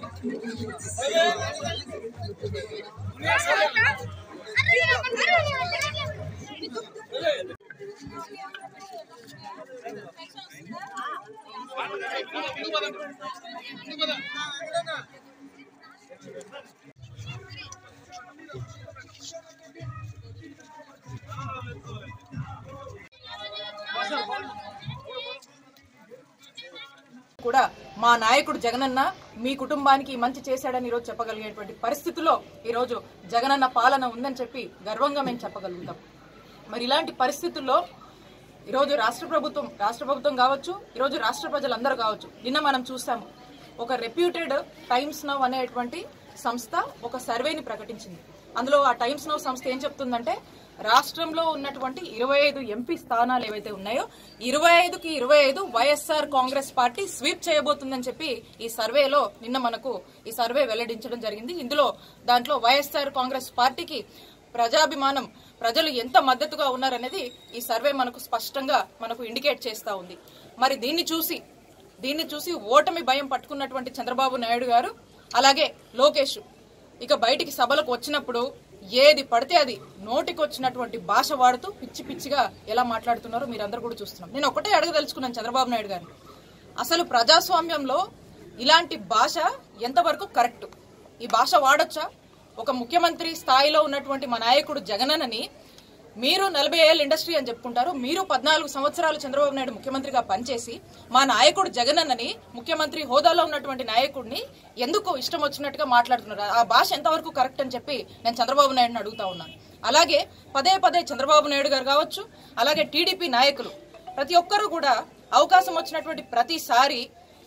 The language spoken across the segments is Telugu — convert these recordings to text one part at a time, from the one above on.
కూడా మా నాయకుడు జగనన్న మీ కుటుంబానికి మంచి చేశాడని ఈరోజు చెప్పగలిగేటువంటి పరిస్థితుల్లో ఈరోజు జగనన్న పాలన ఉందని చెప్పి గర్వంగా మేము చెప్పగలుగుతాం. మరి ఇలాంటి పరిస్థితుల్లో ఈరోజు రాష్ట్ర ప్రభుత్వం కావచ్చు, ఈరోజు రాష్ట్ర ప్రజలందరూ కావచ్చు, నిన్న మనం చూసాము ఒక రెప్యూటెడ్ టైమ్స్ నౌ అనేటువంటి సంస్థ ఒక సర్వేని ప్రకటించింది. అందులో ఆ టైమ్స్ నౌ సంస్థ ఏం చెప్తుందంటే రాష్ట్రంలో ఉన్నటువంటి 25 ఎంపీ స్థానాలు ఏవైతే ఉన్నాయో 25కి 25 వైఎస్ఆర్ కాంగ్రెస్ పార్టీ స్వీప్ చేయబోతుందని చెప్పి ఈ సర్వేలో నిన్న మనకు ఈ సర్వే వెల్లడించడం జరిగింది. దాంట్లో వైఎస్ఆర్ కాంగ్రెస్ పార్టీకి ప్రజాభిమానం, ప్రజలు ఎంత మద్దతుగా ఉన్నారనేది ఈ సర్వే మనకు స్పష్టంగా మనకు ఇండికేట్ చేస్తా ఉంది. మరి దీన్ని చూసి ఓటమి భయం పట్టుకున్నటువంటి చంద్రబాబు నాయుడు గారు అలాగే లోకేష్ ఇక బయటికి సభలకు వచ్చినప్పుడు ఏది పడితే అది నోటికి వచ్చినటువంటి భాష వాడుతూ పిచ్చి పిచ్చిగా ఎలా మాట్లాడుతున్నారో మీరందరూ కూడా చూస్తున్నాం. నేను ఒకటే అడగదలుచుకున్నాను చంద్రబాబు నాయుడు గారిని, అసలు ప్రజాస్వామ్యంలో ఇలాంటి భాష ఎంతవరకు కరెక్ట్? ఈ భాష వాడొచ్చా? ఒక ముఖ్యమంత్రి స్థాయిలో ఉన్నటువంటి మా నాయకుడు జగనన్నని మీరు 40 ఏళ్ళ ఇండస్ట్రీ అని చెప్పుకుంటారు, మీరు 14 సంవత్సరాలు చంద్రబాబు నాయుడు ముఖ్యమంత్రిగా పనిచేసి మా నాయకుడు జగనన్నని ముఖ్యమంత్రి హోదాలో ఉన్నటువంటి నాయకుడిని ఎందుకు ఇష్టం వచ్చినట్టుగా మాట్లాడుతున్నారు? ఆ భాష ఎంతవరకు కరెక్ట్ అని చెప్పి నేను చంద్రబాబు నాయుడుని అడుగుతా ఉన్నాను. అలాగే పదే చంద్రబాబు నాయుడు గారు కావచ్చు, అలాగే టీడీపీ నాయకులు ప్రతి ఒక్కరూ కూడా అవకాశం వచ్చినటువంటి ప్రతిసారి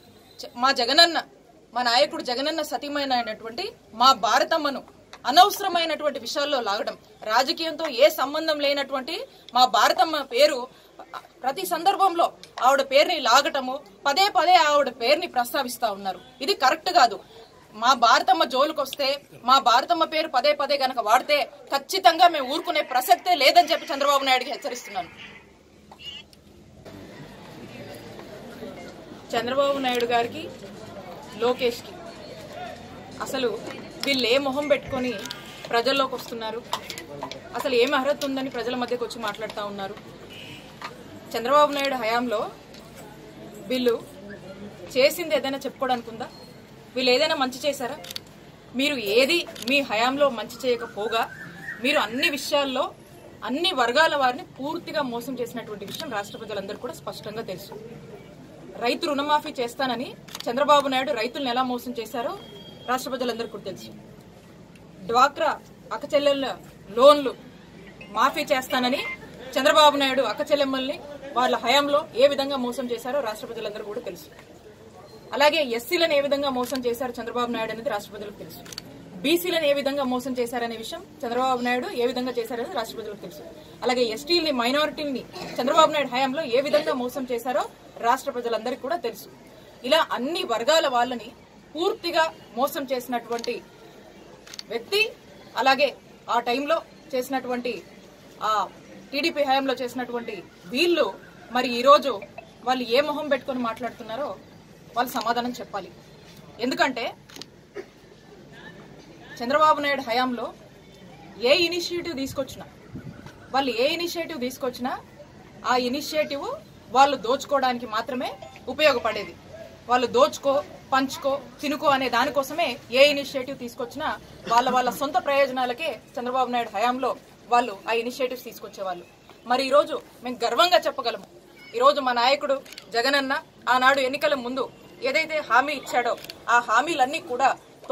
మా నాయకుడు జగనన్న సతీమైనటువంటి మా భారతమ్మను అనవసరమైనటువంటి విషయాల్లో లాగడం, రాజకీయంతో ఏ సంబంధం లేనటువంటి మా భారతమ్మ పేరు ప్రతి సందర్భంలో ఆవిడ పేరుని లాగటము, పదే ఆవిడ పేరుని ప్రస్తావిస్తా ఉన్నారు. ఇది కరెక్ట్ కాదు. మా భారతమ్మ జోలుకొస్తే మా భారతమ్మ పేరు పదే గనక వాడితే ఖచ్చితంగా మేము ఊరుకునే ప్రసక్తే లేదని చెప్పి చంద్రబాబు నాయుడుకి హెచ్చరిస్తున్నాను. చంద్రబాబు నాయుడు గారికి, లోకేష్కి అసలు వీళ్ళు ఏ మొహం పెట్టుకొని ప్రజల్లోకి వస్తున్నారు? అసలు ఏం అర్హత ఉందని ప్రజల మధ్యకి వచ్చి మాట్లాడుతూ ఉన్నారు? చంద్రబాబు నాయుడు హయాంలో వీళ్ళు చేసింది ఏదైనా చెప్పుకోవడానికి ఉందా? వీళ్ళు ఏదైనా మంచి చేశారా? మీరు ఏది మీ హయాంలో మంచి చేయకపోగా మీరు అన్ని విషయాల్లో అన్ని వర్గాల వారిని పూర్తిగా మోసం చేసినటువంటి విషయం రాష్ట్ర ప్రజలందరూ కూడా స్పష్టంగా తెలుసు. రైతు రుణమాఫీ చేస్తానని చంద్రబాబు నాయుడు రైతులను ఎలా మోసం చేశారో రాష్ట్ర ప్రజలందరికీ కూడా తెలుసు. డ్వాక్రా అక్కచెల్లెళ్ళ లోన్లు మాఫీ చేస్తానని చంద్రబాబు నాయుడు అక్కచెల్లెమ్మల్ని వాళ్ళ హయాంలో ఏ విధంగా మోసం చేశారో రాష్ట్ర ప్రజలందరూ కూడా తెలుసు. అలాగే ఎస్సీలను ఏ విధంగా మోసం చేశారు చంద్రబాబు నాయుడు అనేది రాష్ట్ర ప్రజలకు తెలుసు. బీసీలను ఏ విధంగా మోసం చేశారనే విషయం చంద్రబాబు నాయుడు ఏ విధంగా చేశారనేది రాష్ట్ర ప్రజలకు తెలుసు. అలాగే ఎస్టీలని, మైనారిటీలని చంద్రబాబు నాయుడు హయాంలో ఏ విధంగా మోసం చేశారో రాష్ట్ర ప్రజలందరికీ కూడా తెలుసు. ఇలా అన్ని వర్గాల వాళ్ళని పూర్తిగా మోసం చేసినటువంటి వ్యక్తి, అలాగే ఆ టైంలో చేసినటువంటి ఆ టీడీపీ హయాంలో చేసినటువంటి వీళ్ళు మరి ఈరోజు వాళ్ళు ఏ మొహం పెట్టుకొని మాట్లాడుతున్నారో వాళ్ళు సమాధానం చెప్పాలి. ఎందుకంటే చంద్రబాబు నాయుడు హయాంలో ఏ ఇనిషియేటివ్ తీసుకొచ్చినా ఆ ఇనిషియేటివ్ వాళ్ళు దోచుకోవడానికి మాత్రమే ఉపయోగపడేది. వాళ్ళు దోచుకో, పంచుకో, తినుకో అనే దానికోసమే ఏ ఇనిషియేటివ్ తీసుకొచ్చినా వాళ్ళ సొంత ప్రయోజనాలకే చంద్రబాబు నాయుడు హయాంలో వాళ్ళు ఆ ఇనిషియేటివ్స్ తీసుకొచ్చేవాళ్ళు. మరి ఈరోజు మేము గర్వంగా చెప్పగలము, ఈరోజు మా నాయకుడు జగనన్న ఆనాడు ఎన్నికల ముందు ఏదైతే హామీ ఇచ్చాడో ఆ హామీలన్నీ కూడా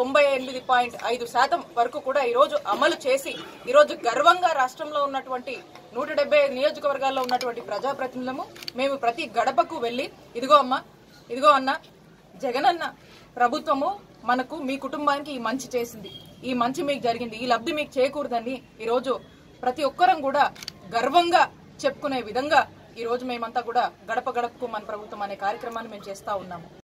98.5% వరకు కూడా ఈరోజు అమలు చేసి ఈరోజు గర్వంగా రాష్ట్రంలో ఉన్నటువంటి 175 నియోజకవర్గాల్లో ఉన్నటువంటి ప్రజాప్రతినిధులము మేము ప్రతి గడపకు వెళ్లి ఇదిగో అన్న జగనన్న ప్రభుత్వము మనకు మీ కుటుంబానికి ఈ మంచి చేసింది, ఈ మంచి మీకు జరిగింది, ఈ లబ్ధి మీకు చేకూరదని ఈరోజు ప్రతి ఒక్కరం కూడా గర్వంగా చెప్పుకునే విధంగా ఈరోజు మేమంతా కూడా గడప గడపకు మన ప్రభుత్వం అనే కార్యక్రమాన్ని మేము చేస్తా ఉన్నాము.